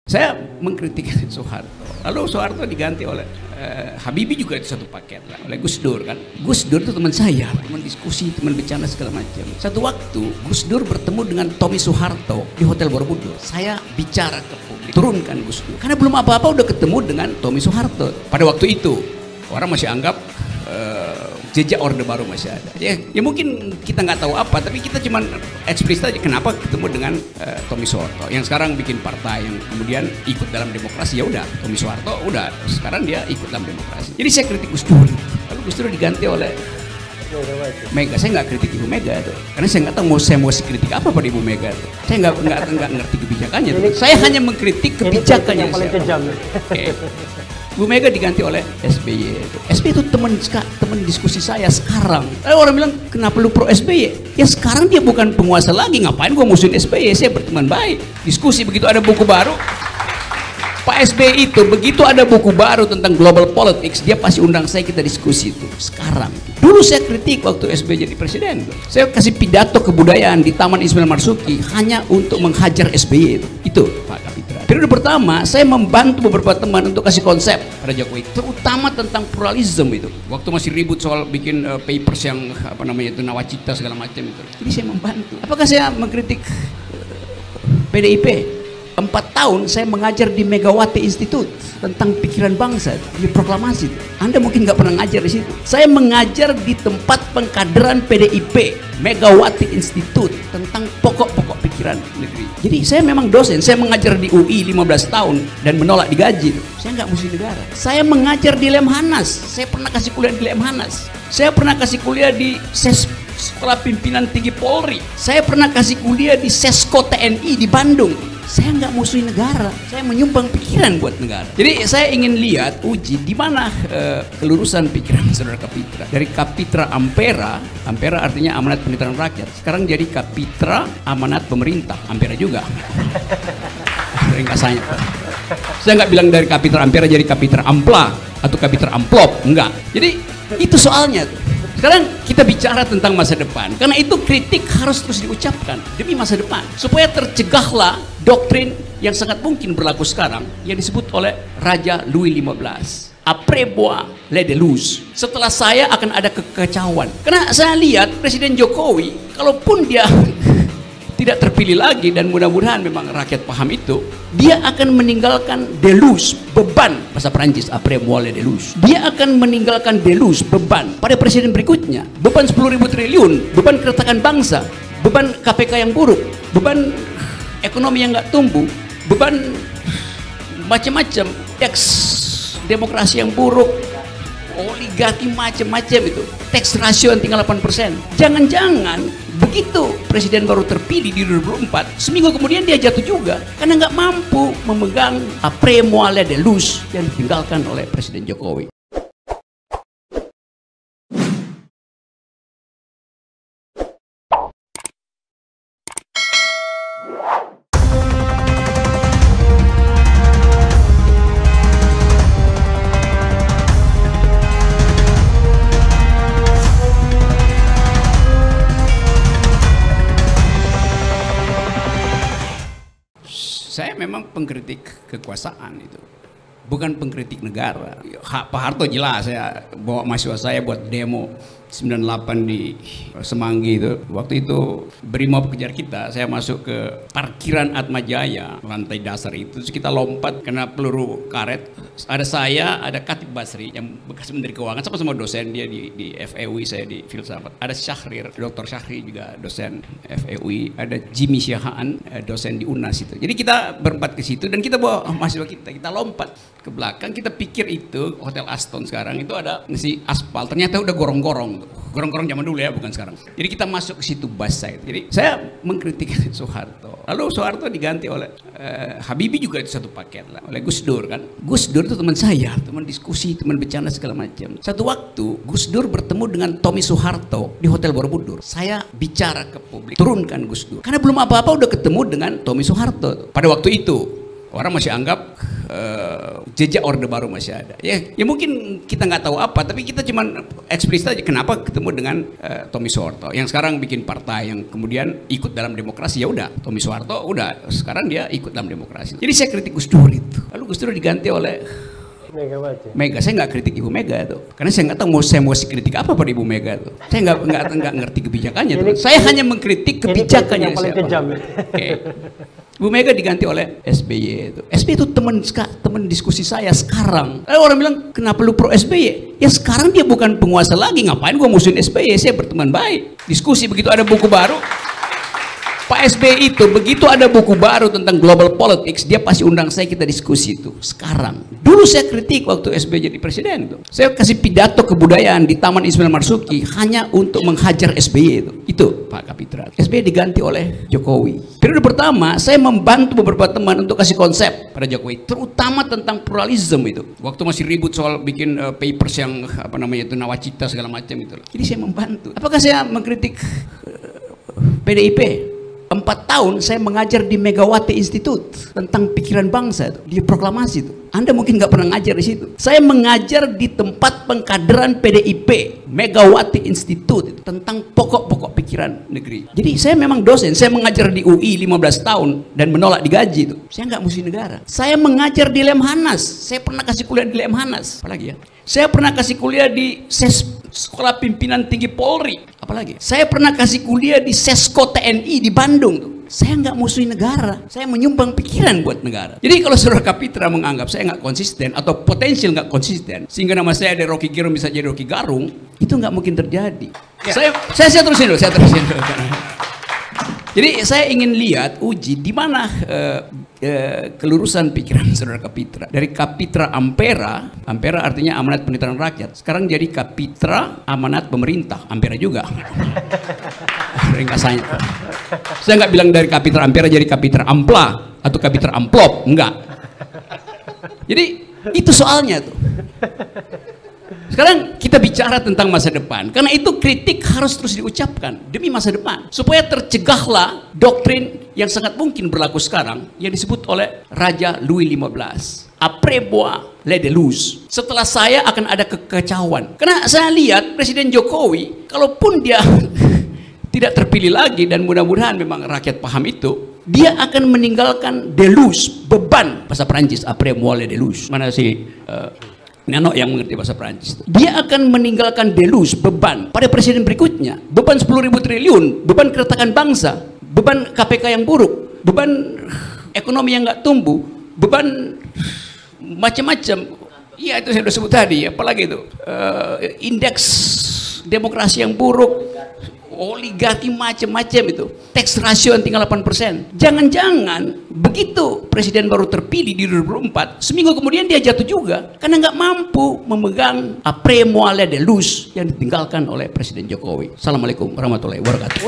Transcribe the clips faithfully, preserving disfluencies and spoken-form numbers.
Saya mengkritik Soeharto, lalu Soeharto diganti oleh uh, Habibie juga itu satu paket lah, oleh Gus Dur kan. Gus Dur itu teman saya, teman diskusi, teman bercanda segala macam. Satu waktu Gus Dur bertemu dengan Tommy Soeharto di Hotel Borobudur. Saya bicara ke publik, turunkan Gus Dur, karena belum apa-apa udah ketemu dengan Tommy Soeharto. Pada waktu itu orang masih anggap uh, jejak Orde Baru masih ada. Ya, ya mungkin kita nggak tahu apa, tapi kita cuman eksplisit aja kenapa ketemu dengan uh, Tommy Soeharto yang sekarang bikin partai yang kemudian ikut dalam demokrasi. Ya udah, Tommy Soeharto udah sekarang dia ikut dalam demokrasi. Jadi saya kritik Gus Dur, lalu Gus Dur diganti oleh Mega. Saya nggak kritik Ibu Mega tuh, karena saya nggak tahu mau saya mau kritik apa pada Ibu Mega tuh. Saya nggak nggak nggak ngerti kebijakannya tuh. Saya hanya mengkritik kebijakannya. Yang paling kejam. Okay. Bu Mega diganti oleh S B Y. S B Y itu teman teman diskusi saya sekarang. Lalu orang bilang, kenapa lu pro S B Y? Ya sekarang dia bukan penguasa lagi, ngapain gua musuhin S B Y? Saya berteman baik, diskusi. Begitu ada buku baru, Pak S B Y itu begitu ada buku baru tentang global politics, dia pasti undang saya, kita diskusi itu. Sekarang, dulu saya kritik waktu S B Y jadi presiden. Saya kasih pidato kebudayaan di Taman Ismail Marzuki hanya untuk menghajar S B Y itu. Itu Pak Kapitra. Periode pertama, saya membantu beberapa teman untuk kasih konsep pada Jokowi, terutama tentang pluralisme itu. Waktu masih ribut soal bikin uh, papers yang apa namanya itu nawacita segala macam itu. Jadi saya membantu. Apakah saya mengkritik P D I P? Empat tahun saya mengajar di Megawati Institute tentang pikiran bangsa, di proklamasi. Anda mungkin nggak pernah ngajar di situ. Saya mengajar di tempat pengkaderan P D I P, Megawati Institute, tentang pokok-pokok pikiran negeri. Jadi saya memang dosen, saya mengajar di U I lima belas tahun dan menolak digaji. Saya nggak musuh negara. Saya mengajar di Lemhanas, saya pernah kasih kuliah di Lemhanas. Saya pernah kasih kuliah di Ses Sekolah Pimpinan Tinggi Polri. Saya pernah kasih kuliah di Sesko T N I di Bandung. Saya nggak musuhin negara, saya menyumbang pikiran buat negara. Jadi saya ingin lihat, uji di mana uh, kelurusan pikiran saudara Kapitra. Dari Kapitra Ampera, Ampera artinya amanat pemerintahan rakyat. Sekarang jadi Kapitra amanat pemerintah, Ampera juga. Enggak saya. Saya nggak bilang dari Kapitra Ampera jadi Kapitra Ampla atau Kapitra Amplop, enggak. Jadi itu soalnya tuh. Sekarang kita bicara tentang masa depan, karena itu kritik harus terus diucapkan demi masa depan, supaya tercegahlah doktrin yang sangat mungkin berlaku sekarang yang disebut oleh Raja Louis lima belas. Après moi les déluges. Setelah saya akan ada kekacauan. Karena saya lihat Presiden Jokowi, kalaupun dia tidak terpilih lagi, dan mudah-mudahan memang rakyat paham itu, dia akan meninggalkan deluge, beban, bahasa Perancis, après moi les déluges. Dia akan meninggalkan deluge, beban pada presiden berikutnya, beban sepuluh ribu triliun, beban keretakan bangsa, beban K P K yang buruk, beban ekonomi yang nggak tumbuh, beban macam-macam, teks demokrasi yang buruk, oligarki macam-macam itu, tax ratio yang tinggal delapan persen. Jangan-jangan begitu presiden baru terpilih di dua ribu empat, seminggu kemudian dia jatuh juga karena nggak mampu memegang après moi les déluges yang ditinggalkan oleh Presiden Jokowi. Saya memang pengkritik kekuasaan itu, bukan pengkritik negara. Pak Harto jelas, saya bawa mahasiswa saya buat demo sembilan puluh delapan di Semanggi itu. Waktu itu Brimob kejar kita, saya masuk ke parkiran Atmajaya, lantai dasar itu. Terus kita lompat kena peluru karet. Ada saya, ada Khatib Basri yang bekas Menteri Keuangan, sama-sama dosen, dia di, di F E U I, saya di Filsafat. Ada Syahrir, Doktor Syahrir juga dosen F E U I. Ada Jimmy Syahaan, dosen di U N A S itu. Jadi kita berempat ke situ dan kita bawa mahasiswa kita, kita lompat ke belakang. Kita pikir itu Hotel Aston sekarang itu ada ngisi aspal, ternyata udah gorong-gorong. Gorong-gorong zaman dulu ya, bukan sekarang. Jadi kita masuk ke situ bus saya. Jadi saya mengkritik Soeharto. Lalu Soeharto diganti oleh uh, Habibie juga itu satu paket lah, oleh Gus Dur kan. Gus Dur itu teman saya, teman diskusi, teman bercanda segala macam. Satu waktu Gus Dur bertemu dengan Tommy Soeharto di Hotel Borobudur. Saya bicara ke publik, turunkan Gus Dur, karena belum apa-apa udah ketemu dengan Tommy Soeharto. Pada waktu itu orang masih anggap uh, jejak Orde Baru masih ada. Ya, ya mungkin kita nggak tahu apa, tapi kita cuman eksplisit aja kenapa ketemu dengan uh, Tommy Soeharto yang sekarang bikin partai yang kemudian ikut dalam demokrasi. Ya udah, Tommy Soeharto udah sekarang dia ikut dalam demokrasi. Jadi saya kritik Gus Dur itu. Lalu Gus Dur diganti oleh Mega Baca. Mega, saya nggak kritik Ibu Mega tuh, karena saya nggak tahu mau saya mau kritik apa pada Ibu Mega tuh. Saya nggak nggak nggak ngerti kebijakannya tuh. Saya hanya mengkritik kebijakannya siapa. Okay. Bu Mega diganti oleh S B Y itu. S B Y itu teman teman diskusi saya sekarang. Lalu orang bilang kenapa lu pro S B Y? Ya sekarang dia bukan penguasa lagi, ngapain gua musuhin S B Y? Saya berteman baik. Diskusi begitu ada buku baru. Pak S B Y itu begitu ada buku baru tentang global politics, dia pasti undang saya, kita diskusi itu. Sekarang, dulu saya kritik waktu S B Y jadi presiden itu. Saya kasih pidato kebudayaan di Taman Ismail Marzuki hanya untuk menghajar S B Y itu. Itu Pak Kapitra. S B Y diganti oleh Jokowi. Periode pertama saya membantu beberapa teman untuk kasih konsep pada Jokowi, terutama tentang pluralisme itu. Waktu masih ribut soal bikin uh, papers yang apa namanya itu nawacita segala macam itu. Jadi saya membantu. Apakah saya mengkritik uh, P D I P? Empat tahun saya mengajar di Megawati Institute tentang pikiran bangsa itu, di proklamasi itu. Anda mungkin nggak pernah ngajar di situ. Saya mengajar di tempat pengkaderan P D I P, Megawati Institute itu, tentang pokok-pokok pikiran negeri. Jadi saya memang dosen, saya mengajar di U I lima belas tahun dan menolak digaji itu. Saya nggak musuh negara. Saya mengajar di Lemhanas, saya pernah kasih kuliah di Lemhanas. Apalagi ya? Saya pernah kasih kuliah di Ses Sekolah Pimpinan Tinggi Polri. Apalagi? Saya pernah kasih kuliah di Sesko T N I di Bandung tuh. Saya nggak musuhin negara, saya menyumbang pikiran buat negara. Jadi kalau Saudara Kapitra menganggap saya nggak konsisten atau potensial nggak konsisten, sehingga nama saya dari Rocky Gerung bisa jadi Rocky Garung, itu nggak mungkin terjadi. Ya. Saya, saya saya terusin dulu, saya terusin dulu. Jadi saya ingin lihat uji di mana uh, uh, kelurusan pikiran Saudara Kapitra. Dari Kapitra Ampera, Ampera artinya amanat penelitian rakyat. Sekarang jadi Kapitra amanat pemerintah, Ampera juga. Ringkasannya. Saya nggak bilang dari Kapitra Ampera jadi Kapitra Ampla atau Kapitra Amplop, enggak. Jadi itu soalnya tuh. Sekarang kita bicara tentang masa depan, karena itu kritik harus terus diucapkan demi masa depan, supaya tercegahlah doktrin yang sangat mungkin berlaku sekarang yang disebut oleh Raja Louis lima belas, après moi les déluges. Setelah saya akan ada kekacauan. Karena saya lihat Presiden Jokowi, kalaupun dia tidak terpilih lagi, dan mudah-mudahan memang rakyat paham itu, dia akan meninggalkan deluge, beban, bahasa Perancis, après moi les déluges. Mana sih uh, Nano yang mengerti bahasa Perancis. Dia akan meninggalkan deluge, beban pada presiden berikutnya. Beban sepuluh ribu triliun, beban keretakan bangsa, beban K P K yang buruk, beban ekonomi yang nggak tumbuh, beban macam-macam. Iya, itu saya sudah sebut tadi. Apalagi itu uh, indeks demokrasi yang buruk, oligarki macam-macam itu, tax ratio yang tinggal delapan persen. Jangan-jangan begitu presiden baru terpilih di dua ribu empat, seminggu kemudian dia jatuh juga karena nggak mampu memegang après moi les déluges yang ditinggalkan oleh Presiden Jokowi. Assalamualaikum warahmatullahi wabarakatuh.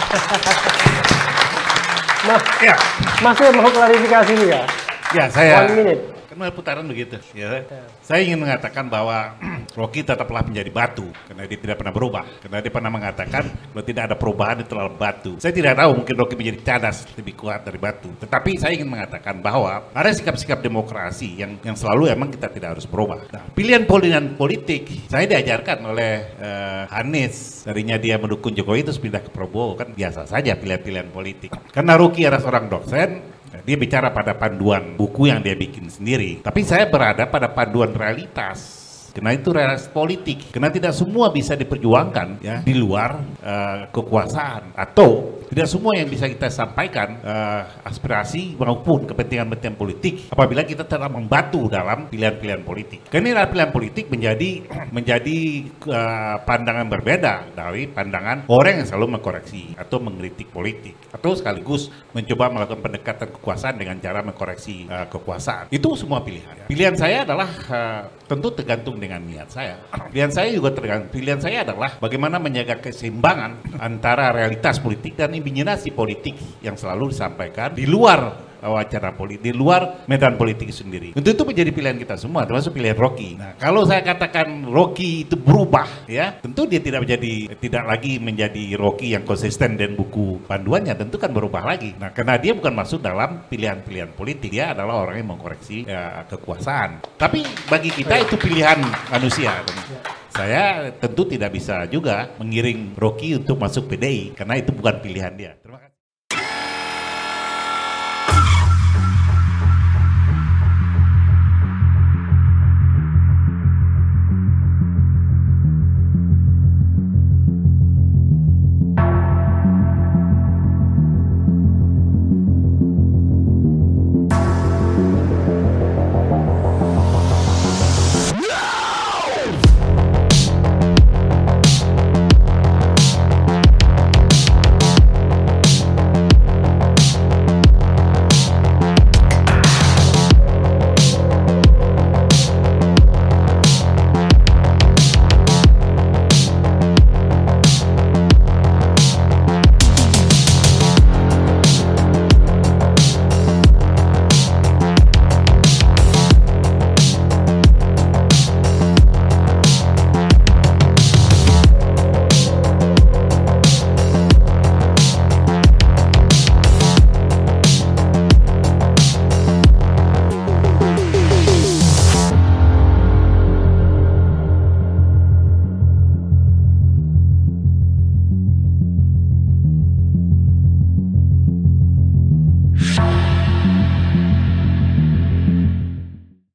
Mas, ya. Mas saya mau klarifikasi nih ya. Ya, saya One minute. Kan putaran begitu. Ya. Saya ingin mengatakan bahwa Rocky tetaplah menjadi batu karena dia tidak pernah berubah. Karena dia pernah mengatakan kalau tidak ada perubahan itu adalah batu. Saya tidak tahu, mungkin Rocky menjadi cadas lebih kuat dari batu. Tetapi saya ingin mengatakan bahwa ada sikap-sikap demokrasi yang yang selalu emang kita tidak harus berubah. Nah, pilihan pilihan politik saya diajarkan oleh uh, Anies. Tadinya dia mendukung Jokowi terus pindah ke Prabowo, kan biasa saja pilihan-pilihan politik. Karena Rocky adalah seorang dosen, dia bicara pada panduan buku yang dia bikin sendiri. Tapi saya berada pada panduan realitas. Karena itu realitas politik. Karena tidak semua bisa diperjuangkan ya di luar uh, kekuasaan, atau tidak semua yang bisa kita sampaikan uh, aspirasi maupun kepentingan-kepentingan politik apabila kita tetap membatu dalam pilihan-pilihan politik. Karena pilihan politik menjadi menjadi uh, pandangan berbeda dari pandangan orang yang selalu mengkoreksi atau mengkritik politik, atau sekaligus mencoba melakukan pendekatan kekuasaan dengan cara mengkoreksi uh, kekuasaan. Itu semua pilihan. Pilihan saya adalah uh, tentu tergantung dengan niat saya. Pilihan saya juga tergantung. Pilihan saya adalah bagaimana menjaga keseimbangan antara realitas politik dan imajinasi politik yang selalu disampaikan di luar wacana politik, di luar medan politik sendiri. Tentu itu menjadi pilihan kita semua, termasuk pilihan Rocky. Nah, kalau saya katakan Rocky itu berubah, ya, tentu dia tidak menjadi, tidak lagi menjadi Rocky yang konsisten dan buku panduannya, tentu kan berubah lagi. Nah, karena dia bukan masuk dalam pilihan-pilihan politik, dia adalah orang yang mengkoreksi ya, kekuasaan. Tapi bagi kita itu pilihan manusia. Saya tentu tidak bisa juga mengiring Rocky untuk masuk P D I karena itu bukan pilihan dia. Terima kasih.